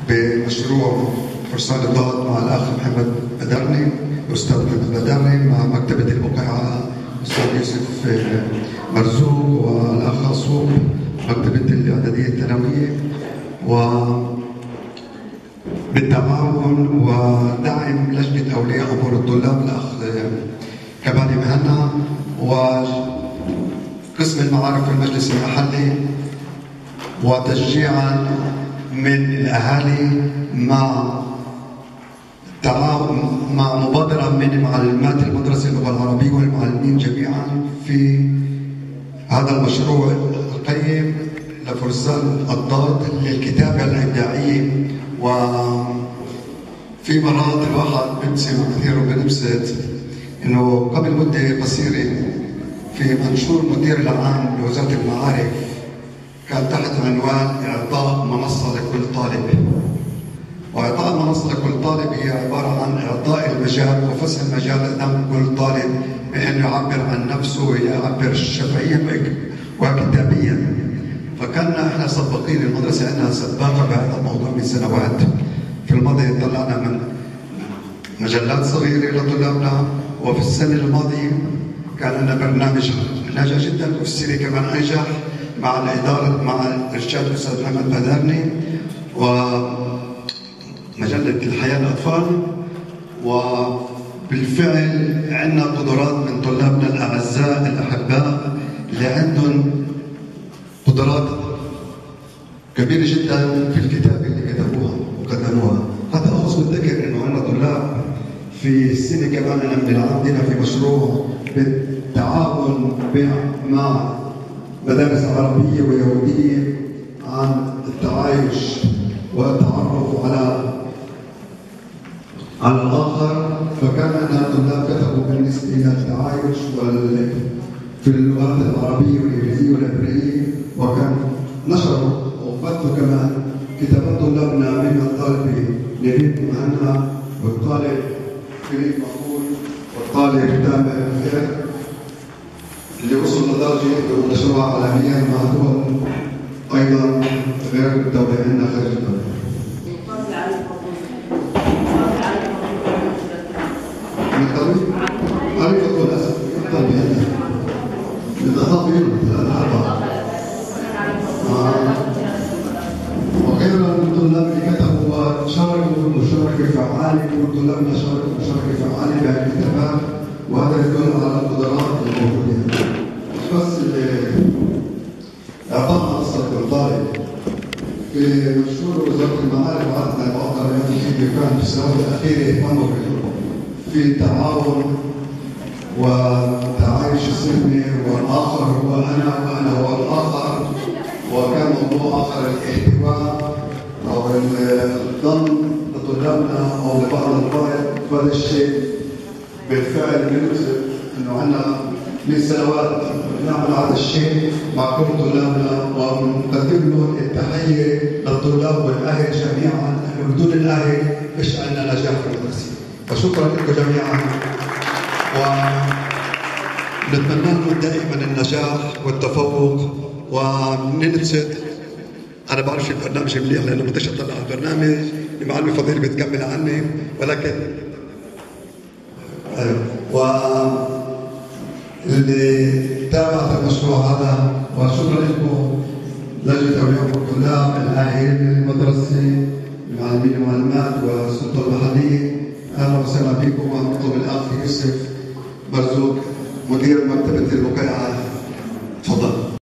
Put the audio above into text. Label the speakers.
Speaker 1: بمشروع فرسان الضاد مع الأخ محمد بدرني، الأستاذ محمد بدرني، مع مكتبة البقيعة الأستاذ يوسف مرزوق والأخ صوب مكتبة الإعدادية الثانوية، بالتعاون ودعم لجنة أولياء أمور الطلاب الأخ كمالي مهنا، وقسم المعارف في المجلس المحلي، وتشجيعا من الأهالي مع مبادرة من معلمات المدرسة اللغة العربية والمعلمين جميعا في هذا المشروع القيم لفرسان الضاد للكتابة الإبداعية. وفي مرات الواحد بنسي كثير وبنبسط انه قبل مدة قصيرة في منشور مدير العام لوزارة المعارف كان تحت عنوان إعطاء منصة لكل طالب. وإعطاء المنصة لكل طالب هي عبارة عن إعطاء المجال وفسح المجال أمام كل طالب بأن يعبر عن نفسه ويعبر شفهيا وكتابيا. فكنا احنا سباقين، المدرسة عندنا سباقة بهذا الموضوع من سنوات. في الماضي طلعنا من مجلات صغيرة لطلابنا، وفي السنة الماضية كان لنا برنامج ناجح جدا، وفي السنة كمان أنجح مع الإدارة مع إرشاد الأستاذ محمد بدرني ومجلة الحياة للأطفال. وبالفعل عندنا قدرات من طلابنا الأعزاء الأحباء اللي عندهم قدرات كبيرة جدا في الكتابة اللي كتبوها وقدموها. هذا أخص بالذكر إنه عندنا طلاب في السنة كمان أنا عندنا في مشروع بالتعاون مع مدارس عربية ويهودية عن التعايش والتعرف على الآخر. فكان عندنا طلاب كتبوا بالنسبة إلى التعايش في اللغات العربية والإنجليزية والعبرية، وكان نشروا وبثوا كمان كتابات طلابنا منها الطالبة نبيل مهنا والطالب فيليب مقبول والطالب تامر خير اللي وصلوا لدرجة ونشروها عالميا مع دول أيضا غير الدولة عندنا خارج الدولة. علي فضول أسف طالب عندنا بالضغط وغير الطلاب اللي كتبوا وشاركوا مشاركة فعالة، وطلابنا شاركوا مشاركة فعالة بهالكتابات، وهذا يدل على القدرات الموجودة. بس إعطاء منصة للطالب في مشروع وزارة المعارف وعدنا المؤخرة كان في السنوات الأخيرة اهتموا في التعاون وتعايش السلمي، والآخر هو أنا وأنا هو الآخر. وكان موضوع آخر الاحتواء أو الضم لطلابنا أو لبعض الطلاب. فهذا الشيء بالفعل بنثبت إنه عندنا من سنوات نعمل هذا الشيء مع كل طلابنا، ونقدم لهم التحية للطلاب والأهل جميعا. بدون الأهل مش عندنا نجاح في المدرسة. فشكرا لكم جميعا، ونتمنى لكم دائما النجاح والتفوق. وننبسط. انا بعرف البرنامج مليح لانه بديش اطلع على البرنامج، المعلمه فضيله بتكمل عني، ولكن واللي تابع المشروع هذا. وشكرا لكم لجنه اولياء الطلاب، الاهالي، المدرسه، المعلمين والمعلمات والسلطه المحليه. اهلا وسهلا بكم. ونطلب الاخ يوسف مرزوق مدير مكتبه البقيعه، تفضل.